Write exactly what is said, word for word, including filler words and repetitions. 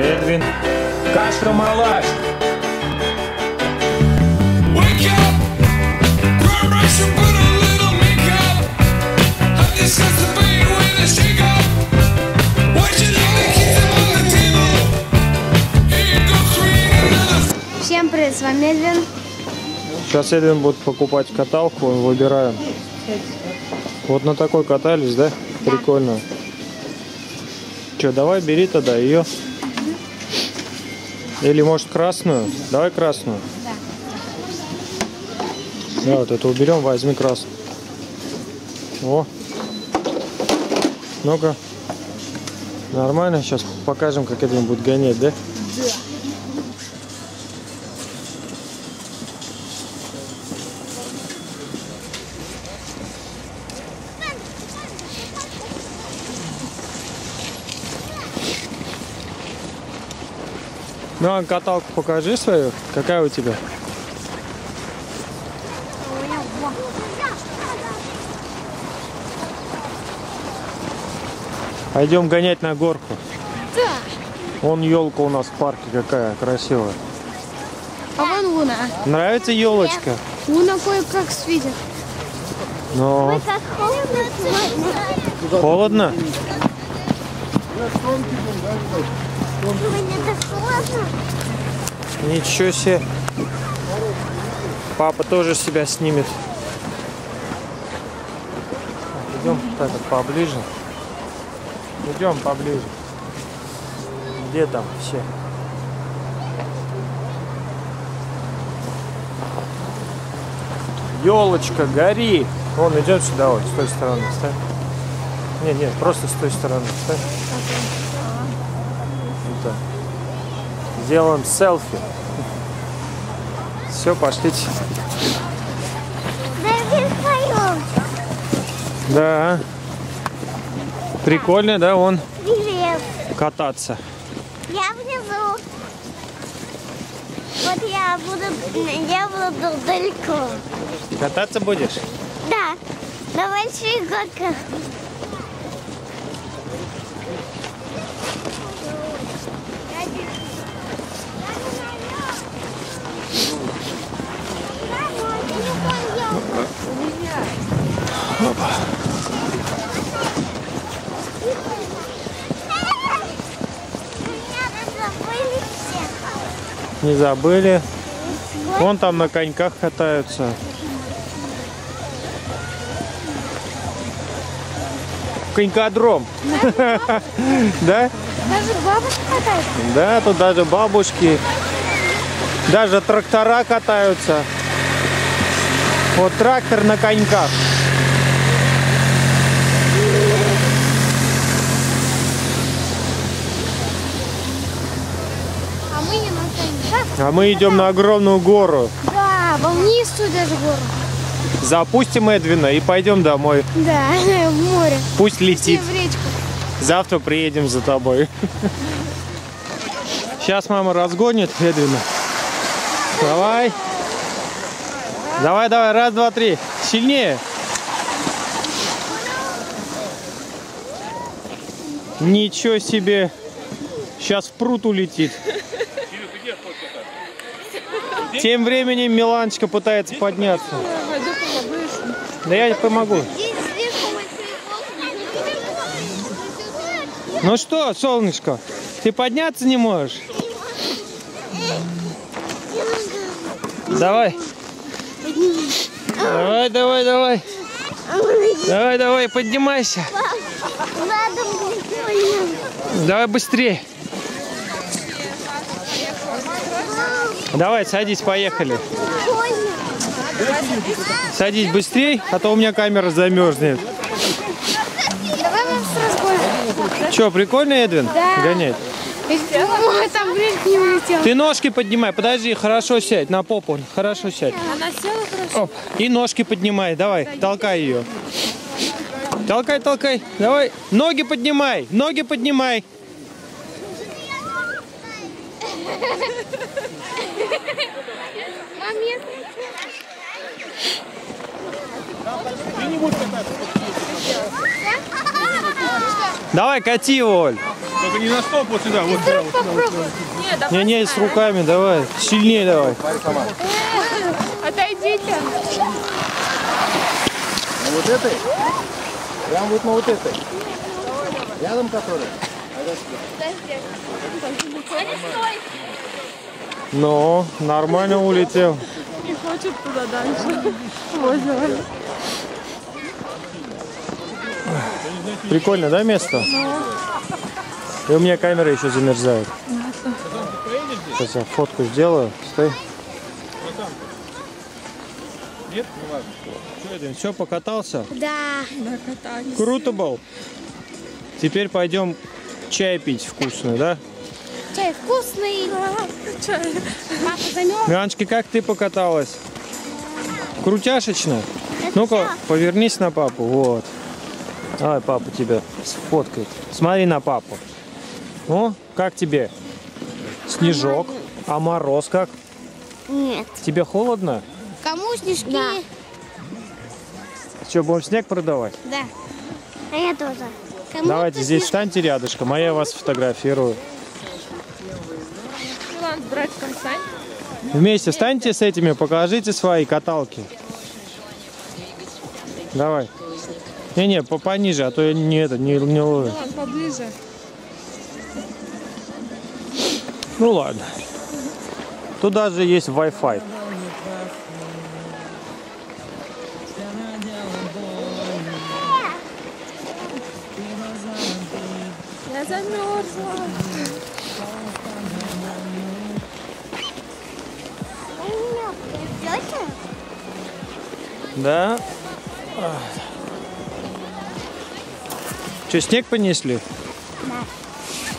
Эдвин. Кашка-малаш. Всем привет, с вами Эдвин. Сейчас Эдвин будет покупать каталку, выбираем. Вот на такой катались, да? Да. Прикольно. Че, давай бери тогда ее. Или может красную? Давай красную. Да. Да, вот это уберем, возьми красную. О. Ну-ка. Нормально, сейчас покажем, как Эдвин будет гонять, да? Да. Ну, а каталку покажи свою. Какая у тебя? Пойдем гонять на горку. Да. Вон елка у нас в парке какая красивая. А вон луна. Нравится елочка? Луна кое-как светит. Но... Холодно? Ничего себе. Папа тоже себя снимет. Идем так вот поближе. Идем поближе. Где там все? Елочка, гори! Вон, идем сюда, вот, с той стороны, ставь. Нет, нет, просто с той стороны, ставь. Вот так. Сделаем селфи. Все, пошлите. Да. Прикольно, да, вон. Привет. Кататься. Я внизу. Вот я буду, я буду далеко. Кататься будешь? Да, на больших горках. Опа. Не забыли. Вон там на коньках катаются. Конькодром. Да? Даже бабушки катаются? Да, тут даже бабушки. Даже трактора катаются. Вот трактор на коньках. А мы не на коньках. А мы идем на огромную гору. Да, вниз туда же гору. Запустим Эдвина и пойдем домой. Да, в море. Пусть летит. В речку. Завтра приедем за тобой. Сейчас мама разгонит Эдвина. Давай. Давай, давай, раз, два, три. Сильнее. Ничего себе. Сейчас в пруд улетит. Тем временем Миланочка пытается подняться. Да я не помогу. Ну что, солнышко, ты подняться не можешь? Давай. Давай, давай, давай. Давай, давай, поднимайся. Давай быстрее. Давай, садись, поехали. Садись быстрее, а то у меня камера замерзнет. Давай мы с разгоном. Че, прикольно, Эдвин? Да. Гонять? Ой, там брызг не улетел. Ты ножки поднимай, подожди, хорошо сядь, на попу, хорошо сядь. Она села хорошо. Оп. И ножки поднимай, давай, толкай ее. Толкай, толкай, давай, ноги поднимай, ноги поднимай. Давай, кати его, Оль. Только не на стоп, вот сюда, вот сюда. Вот сюда, вот сюда. Нет, давай. Не-не, с руками давай. Сильнее давай. Отойдите. На вот этой? Прям вот на вот этой. Рядом которая? Ну, нормально улетел. Не хочет туда дальше. Возле. Прикольно, да, место? И у меня камера еще замерзает. Сейчас я фотку сделаю. Стой. Нет? Ну ладно. Что, Эдвин, все, покатался? Да. Да, катались. Круто был. Теперь пойдем чай пить вкусный, да? Чай вкусный. Чай. Папа замерз. Миланочка, как ты покаталась? Крутяшечно? Ну-ка, повернись на папу. Вот. Давай, папа тебя сфоткает. Смотри на папу. О, как тебе? Снежок. А мороз как? Нет. Тебе холодно? Кому снежки? Да. Что, будем снег продавать? Да. А я тоже. Кому Давайте здесь снежки? встаньте рядышком, а я вас сфотографирую. Милан, с братиком стань. Вместе встаньте с этими, покажите свои каталки. Давай. Не-не, по- пониже, а то я не это, не, не ловлю. Милан, поближе. Ну ладно. Тут даже есть Wi-Fi. Я замерзла. Тетя? Да? Что, снег понесли? Да.